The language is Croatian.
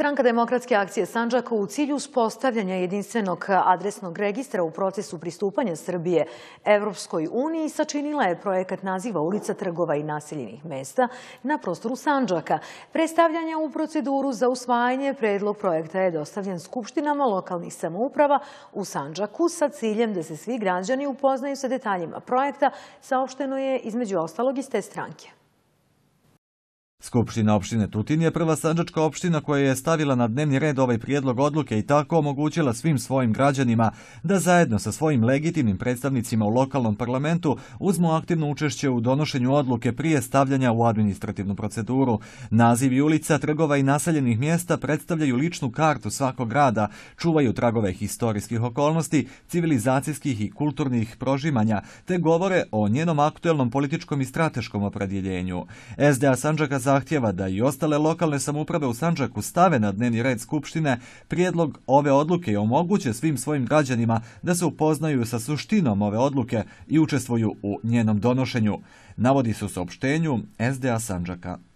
Stranka Demokratske akcije Sandžaka u cilju uspostavljanja jedinstvenog adresnog registra u procesu pristupanja Srbije Evropskoj uniji sačinila je projekat naziva ulica, trgova i naseljenih mesta na prostoru Sandžaka. Predstavljanje u proceduru za usvajanje predlog projekta je dostavljen skupštinama lokalnih samouprava u Sandžaku sa ciljem da se svi građani upoznaju sa detaljima projekta, saopšteno je između ostalog iz te stranke. Skupština opštine Tutin je prva sandžačka opština koja je stavila na dnevni red ovaj prijedlog odluke i tako omogućila svim svojim građanima da zajedno sa svojim legitimnim predstavnicima u lokalnom parlamentu uzmu aktivno učešće u donošenju odluke prije stavljanja u administrativnu proceduru. Nazivi ulica, trgova i naseljenih mjesta predstavljaju ličnu kartu svakog grada, čuvaju tragove historijskih okolnosti, civilizacijskih i kulturnih prožimanja, te govore o njenom aktuelnom političkom i strateškom opredjeljenju. SDA Sandžaka zahtjeva da i ostale lokalne samouprave u Sandžaku stave na dnevni red Skupštine prijedlog ove odluke i omoguće svim svojim građanima da se upoznaju sa suštinom ove odluke i učestvuju u njenom donošenju, navodi se u saopštenju SDA Sandžaka.